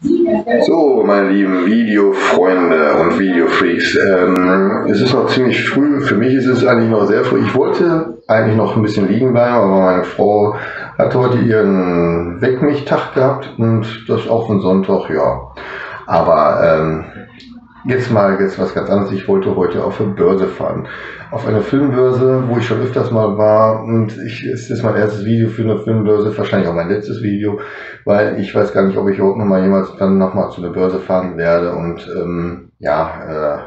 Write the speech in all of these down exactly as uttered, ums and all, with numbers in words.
So, meine lieben Videofreunde und Videofreaks, ähm, es ist noch ziemlich früh, für mich ist es eigentlich noch sehr früh. Ich wollte eigentlich noch ein bisschen liegen bleiben, aber meine Frau hat heute ihren Weckmich-Tag gehabt und das auch von Sonntag, ja. Aber ähm, jetzt mal jetzt was ganz anderes. Ich wollte heute auf eine Börse fahren. Auf eine Filmbörse, wo ich schon öfters mal war. Und ich, es ist mein erstes Video für eine Filmbörse, wahrscheinlich auch mein letztes Video, weil ich weiß gar nicht, ob ich überhaupt noch mal jemals dann noch mal zu einer Börse fahren werde. Und ähm, ja, äh,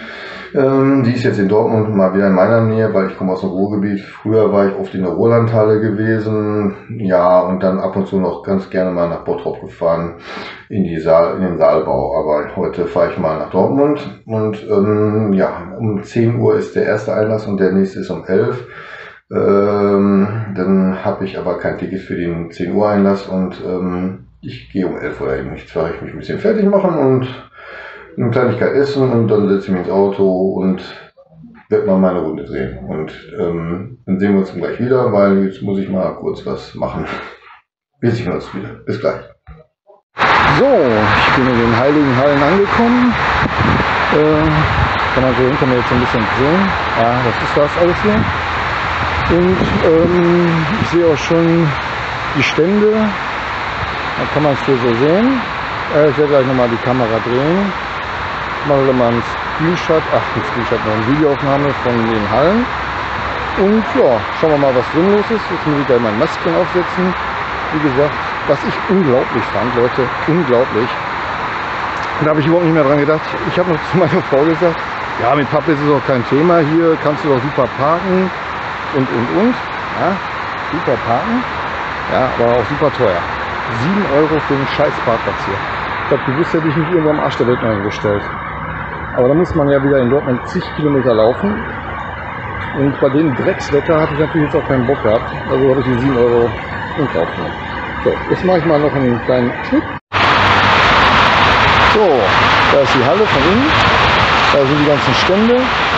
ähm, die ist jetzt in Dortmund mal wieder in meiner Nähe, weil ich komme aus dem Ruhrgebiet. Früher war ich oft in der Rolandhalle gewesen, ja, und dann ab und zu noch ganz gerne mal nach Bottrop gefahren in die Saal, in den Saalbau. Aber heute fahre ich mal nach Dortmund und ähm, ja, um zehn Uhr ist der erste Einlass und der nächste ist um elf. Ähm, dann habe ich aber kein Ticket für den zehn Uhr Einlass und ähm, ich gehe um elf Uhr hin. Jetzt werde ich mich ein bisschen fertig machen und eine Kleinigkeit essen und dann setze ich mich ins Auto und werde mal meine Runde drehen. Und ähm, dann sehen wir uns gleich wieder, weil jetzt muss ich mal kurz was machen. Wir sehen uns wieder. Bis gleich. So, ich bin in den Heiligen Hallen angekommen. Äh, kann man so hinter mir jetzt ein bisschen sehen. Ja, das ist das alles hier. Und ähm, ich sehe auch schon die Stände. Da kann man es hier so sehen. Äh, ich werde gleich nochmal die Kamera drehen. Machen wir mal einen Screenshot, ach ein Screenshot, noch eine Videoaufnahme von den Hallen. Und ja, schauen wir mal, was drin los ist. Jetzt muss ich gleich mein Masken aufsetzen. Wie gesagt, was ich unglaublich fand, Leute, unglaublich. Da habe ich überhaupt nicht mehr dran gedacht. Ich habe noch zu meiner Frau gesagt, ja, mit Pappe ist es auch kein Thema. Hier kannst du doch super parken und, und, und. Ja, super parken. Ja, aber auch super teuer. sieben Euro für einen scheiß Parkplatz hier. Ich glaube, gewusst hätte ich mich irgendwo am Arsch der Welt eingestellt. Aber da muss man ja wieder in Dortmund zig Kilometer laufen. Und bei dem Dreckswetter hatte ich natürlich jetzt auch keinen Bock gehabt. Also habe ich die sieben Euro in Kauf genommen. So, jetzt mache ich mal noch einen kleinen Schnitt. So, da ist die Halle von innen. Da sind die ganzen Stände.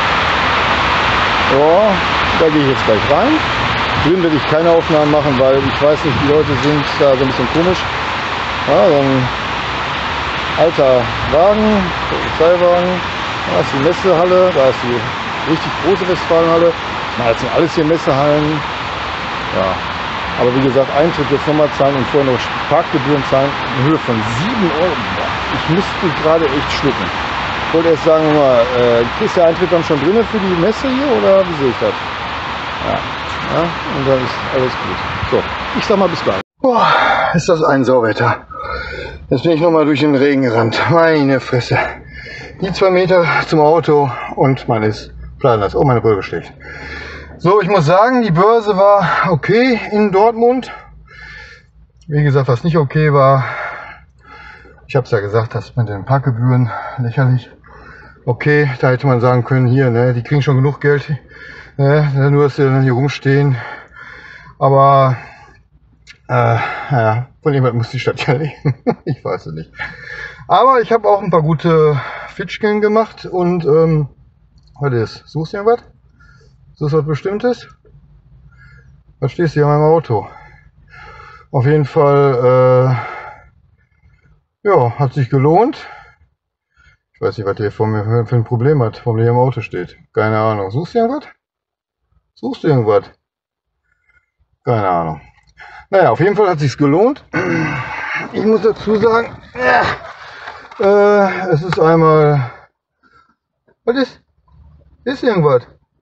Ja, da gehe ich jetzt gleich rein. Drin werde ich keine Aufnahmen machen, weil ich weiß nicht, die Leute sind da so ein bisschen komisch. Ja, so ein alter Wagen, Polizeiwagen. Da ist die Messehalle, da ist die richtig große Westfalenhalle. Na, das sind alles hier Messehallen. Ja, aber wie gesagt, Eintritt jetzt nochmal zahlen und vorher noch Parkgebühren zahlen in Höhe von sieben Euro. Ich musste gerade echt schlucken. Ich wollte erst sagen, mal, äh, ist der Eintritt dann schon drin für die Messe hier oder wie sehe ich das? Ja, ja, und dann ist alles gut. So, ich sag mal bis gleich. Boah, ist das ein Sauwetter. Jetzt bin ich nochmal durch den Regen gerannt. Meine Fresse. Die zwei Meter zum Auto und man ist planlos. Oh, meine Brille schlägt. So, ich muss sagen, die Börse war okay in Dortmund. Wie gesagt, was nicht okay war, ich habe es ja gesagt, das mit den Parkgebühren lächerlich. Okay, da hätte man sagen können, hier, ne, die kriegen schon genug Geld, ne, nur dass sie dann hier rumstehen. Aber äh, ja, von jemand muss die Stadt ja leben. Ich weiß es nicht. Aber ich habe auch ein paar gute Fitschken gemacht und ähm, was ist? Suchst du irgendwas? Suchst du was Bestimmtes? Was stehst du hier an meinem Auto? Auf jeden Fall, äh, ja, hat sich gelohnt. Ich weiß nicht, was der vor mir für, für ein Problem hat, warum der hier im Auto steht. Keine Ahnung. Suchst du irgendwas? Suchst du irgendwas? Keine Ahnung. Naja, auf jeden Fall hat sich's gelohnt. Ich muss dazu sagen, äh, äh, es ist einmal, was ist? Ist irgendwas?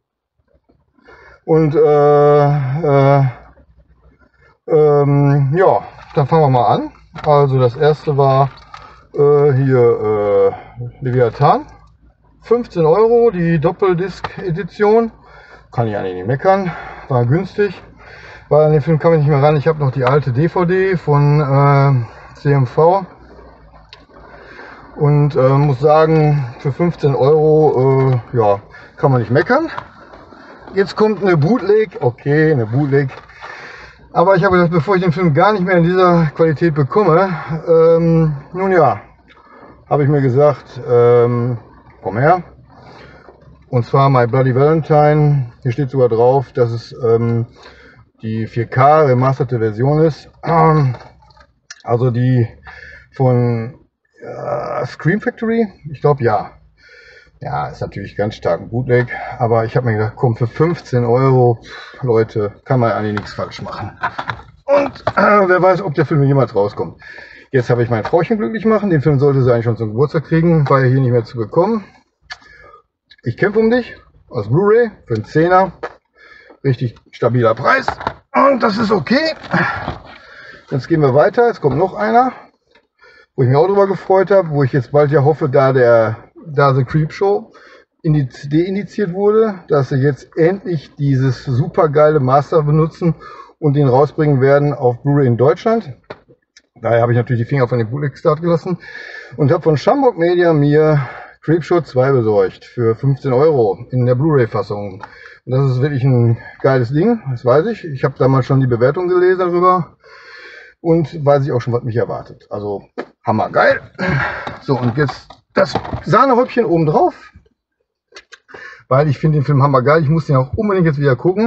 Und äh, äh, ähm, ja, dann fangen wir mal an. Also das erste war äh, hier äh, Leviathan, fünfzehn Euro, die Doppeldisc-Edition. Kann ich eigentlich nicht meckern, war günstig. Weil an den Film kam ich nicht mehr ran. Ich habe noch die alte D V D von äh, C M V und äh, muss sagen, für fünfzehn Euro äh, ja, kann man nicht meckern. Jetzt kommt eine Bootleg, okay, eine Bootleg. Aber ich habe gedacht, bevor ich den Film gar nicht mehr in dieser Qualität bekomme, ähm, nun ja, habe ich mir gesagt, ähm, komm her. Und zwar My Bloody Valentine. Hier steht sogar drauf, dass es ähm, die vier K remasterte Version ist. Also die von Ja, Scream Factory? Ich glaube ja. Ja, ist natürlich ganz stark ein Bootleg, aber ich habe mir gedacht, komm, für fünfzehn Euro, Leute, kann man eigentlich nichts falsch machen. Und äh, wer weiß, ob der Film jemals rauskommt. Jetzt habe ich mein Frauchen glücklich machen. Den Film sollte sie eigentlich schon zum Geburtstag kriegen, war ja hier nicht mehr zu bekommen. Ich kämpfe um dich aus Blu-ray für einen Zehner. Richtig stabiler Preis. Und das ist okay. Jetzt gehen wir weiter. Jetzt kommt noch einer, wo ich mich auch drüber gefreut habe, wo ich jetzt bald ja hoffe, da der da The Creepshow deindiziert wurde, dass sie jetzt endlich dieses super geile Master benutzen und ihn rausbringen werden auf Blu-ray in Deutschland. Daher habe ich natürlich die Finger von dem Bootleg-Start gelassen und habe von Shamrock Media mir Creepshow zwei besorgt für fünfzehn Euro in der Blu-ray-Fassung. Das ist wirklich ein geiles Ding, das weiß ich. Ich habe damals schon die Bewertung gelesen darüber und weiß ich auch schon, was mich erwartet. Also hammergeil. So, und jetzt das Sahnehäubchen oben drauf, weil ich finde den Film hammergeil. Ich muss den auch unbedingt jetzt wieder gucken.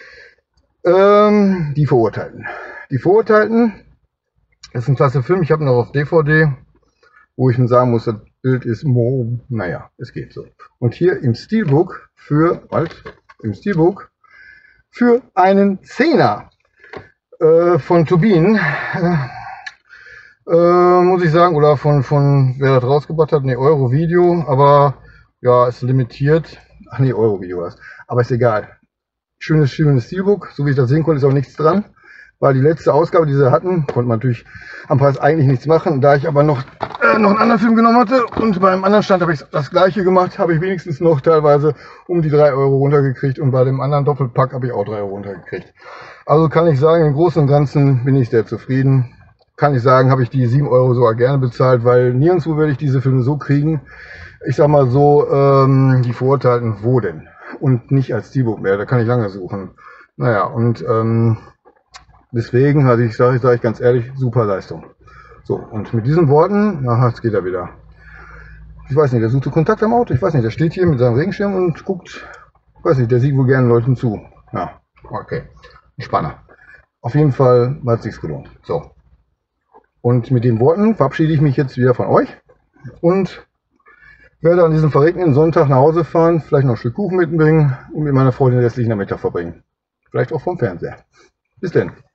Ähm, die Verurteilten. Die Verurteilten ist ein klasse Film. Ich habe ihn noch auf D V D, wo ich mir sagen muss, das Bild ist, mo, naja, es geht so. Und hier im Steelbook für, halt, im Steelbook für einen Zehner äh, von Turbine. Äh, Äh, muss ich sagen, oder von, von wer das rausgebracht hat, ne, Euro-Video, aber ja, ist limitiert. Ach ne, Euro-Video was. Aber ist egal. Schönes, schönes Steelbook, so wie ich das sehen konnte, ist auch nichts dran, weil die letzte Ausgabe, die sie hatten, konnte man natürlich am Preis eigentlich nichts machen. Da ich aber noch, äh, noch einen anderen Film genommen hatte und beim anderen Stand habe ich das gleiche gemacht, habe ich wenigstens noch teilweise um die drei Euro runtergekriegt und bei dem anderen Doppelpack habe ich auch drei Euro runtergekriegt. Also kann ich sagen, im Großen und Ganzen bin ich sehr zufrieden. Kann ich sagen, habe ich die sieben Euro sogar gerne bezahlt, weil nirgendwo werde ich diese Filme so kriegen. Ich sag mal so, ähm, die Verurteilten, wo denn? Und nicht als Steelbook mehr, da kann ich lange suchen. Naja, und ähm, deswegen, also ich sage ich, sag ich ganz ehrlich, super Leistung. So, und mit diesen Worten, aha, jetzt geht er wieder. Ich weiß nicht, der suchte Kontakt am Auto, ich weiß nicht, der steht hier mit seinem Regenschirm und guckt, ich weiß nicht, der sieht wohl gerne Leuten zu. Ja, okay, Spanner. Auf jeden Fall hat es sich gelohnt. So. Und mit den Worten verabschiede ich mich jetzt wieder von euch und werde an diesem verregneten Sonntag nach Hause fahren, vielleicht noch ein Stück Kuchen mitbringen und mit meiner Frau den restlichen Nachmittag verbringen. Vielleicht auch vom Fernseher. Bis denn.